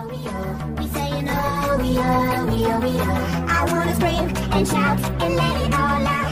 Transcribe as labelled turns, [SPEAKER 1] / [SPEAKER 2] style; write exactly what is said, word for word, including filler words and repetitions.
[SPEAKER 1] We saying oh, we oh, we oh, we oh. I wanna scream and shout and let it all out.